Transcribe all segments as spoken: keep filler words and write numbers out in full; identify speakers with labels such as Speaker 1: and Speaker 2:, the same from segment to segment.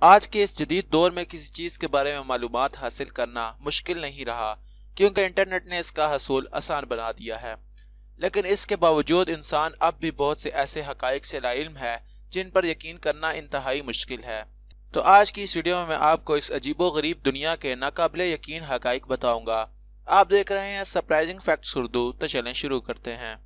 Speaker 1: آج کے اس جدید دور میں کسی چیز کے بارے میں معلومات حاصل کرنا مشکل نہیں رہا، کیونکہ انٹرنیٹ نے اس کا حصول آسان بنا دیا ہے۔ لیکن اس کے باوجود انسان اب بھی بہت سے ایسے حقائق سے لاعلم ہے جن پر یقین کرنا انتہائی مشکل ہے۔ تو آج کی اس ویڈیو میں میں آپ کو اس عجیب و غریب دنیا کے ناقابل یقین حقائق بتاؤں گا۔ آپ دیکھ رہے ہیں سرپرائزنگ فیکٹس اردو، تو چلیں شروع کرتے ہیں۔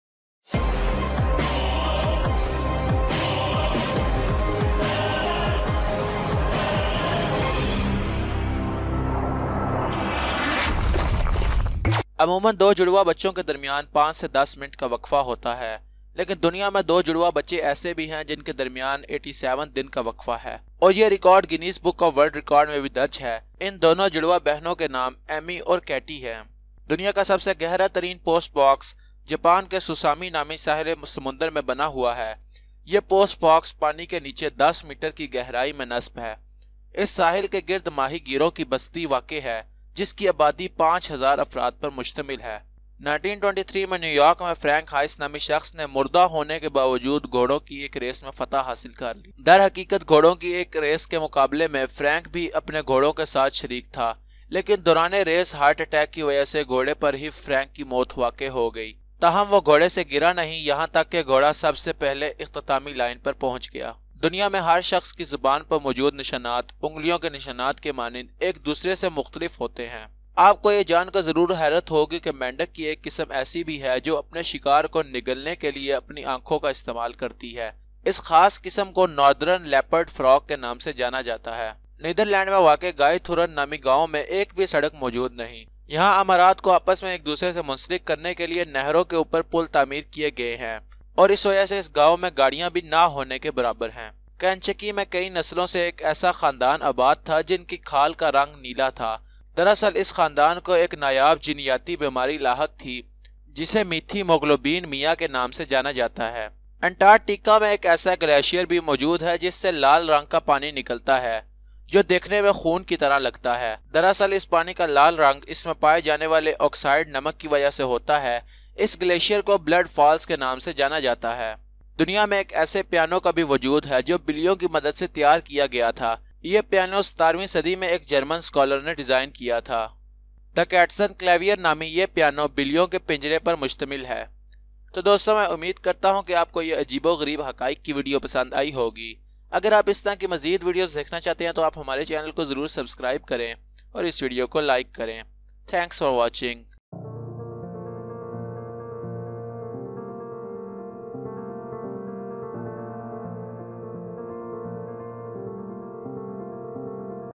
Speaker 1: عموماً دو جڑواں بچوں کے درمیان پانچ سے دس منٹ کا وقفہ ہوتا ہے، لیکن دنیا میں دو جڑواں بچے ایسے بھی ہیں جن کے درمیان اٹھاسی دن کا وقفہ ہے، اور یہ record Guinness book of world record میں بھی درج ہے۔ ان دونوں جڑواں بہنوں کے نام ایمی اور کیٹی ہیں۔ دنیا کا سب سے گہرا ترین پوسٹ باکس جاپان کے سوسامی نامی ساحل سمندر میں بنا ہوا ہے۔ یہ پوسٹ باکس پانی کے نیچے دس میٹر کی گہرائی میں نصب ہے۔ اس ساحل کے گرد ماہی گیروں کی بستی واقع ہے، جس کی آبادی پانچ ہزار افراد پر مشتمل ہے۔ انیس سو تئیس میں نیو یارک میں فرینک ہائس نامی شخص نے مردہ ہونے کے باوجود گھوڑوں کی ایک ریس میں فتح حاصل کر لی۔ در حقیقت گھوڑوں کی ایک ریس کے مقابلے میں فرینک بھی اپنے گھوڑوں کے ساتھ شریک تھا، لیکن دوران ریس ہارٹ اٹیک کی وجہ سے گھوڑے پر ہی فرینک کی موت واقع ہو گئی۔ تاہم وہ گھوڑے سے گرا نہیں، یہاں تک کہ گھوڑا سب سے پہلے اختتامی لائن پر پہنچ گیا۔ دنیا میں ہر شخص کی زبان پر موجود نشانات انگلیوں کے نشانات کے مانند ایک دوسرے سے مختلف ہوتے ہیں۔ آپ کو یہ جان کر ضرور حیرت ہوگی کہ مینڈک کی ایک قسم ایسی بھی ہے جو اپنے شکار کو نگلنے کے لیے اپنی آنکھوں کا استعمال کرتی ہے۔ اس خاص قسم کو ناردرن لیپرڈ فراگ کے نام سے جانا جاتا ہے۔ نیدرلینڈ میں واقع گائے تھورن نامی گاؤں میں ایک بھی سڑک موجود نہیں۔ یہاں امارات کو آپس میں ایک دوسرے سے منسلک کرنے کے لیے نہروں کے اوپر پل تعمیر کیے گئے ہیں، اور اس وجہ سے اس گاؤں میں گاڑیاں بھی نہ ہونے کے برابر ہیں۔ کینچکی میں کئی نسلوں سے ایک ایسا خاندان آباد تھا جن کی کھال کا رنگ نیلا تھا۔ دراصل اس خاندان کو ایک نایاب جینیاتی بیماری لاحق تھی جسے میتھی موگلوبین میا کے نام سے جانا جاتا ہے۔ انٹارکٹیکا میں ایک ایسا گلیشیئر بھی موجود ہے جس سے لال رنگ کا پانی نکلتا ہے جو دیکھنے میں خون کی طرح لگتا ہے۔ دراصل اس پانی کا لال رنگ اس میں پائے جانے والے آکسائڈ نمک کی وجہ سے ہوتا ہے۔ اس گلیشیئر کو بلڈ فالز کے نام سے جانا جاتا ہے۔ دنیا میں ایک ایسے پیانو کا بھی وجود ہے جو بلیوں کی مدد سے تیار کیا گیا تھا۔ یہ پیانو ستارہویں صدی میں ایک جرمن اسکالر نے ڈیزائن کیا تھا۔ دا کیٹسن کلیویئر نامی یہ پیانو بلیوں کے پنجرے پر مشتمل ہے۔ تو دوستوں، میں امید کرتا ہوں کہ آپ کو یہ عجیب و غریب حقائق کی ویڈیو پسند آئی ہوگی۔ اگر آپ اس طرح کی مزید ویڈیوز دیکھنا چاہتے ہیں تو آپ ہمارے چینل کو ضرور سبسکرائب کریں اور اس ویڈیو کو لائک کریں۔ Thanks for watching.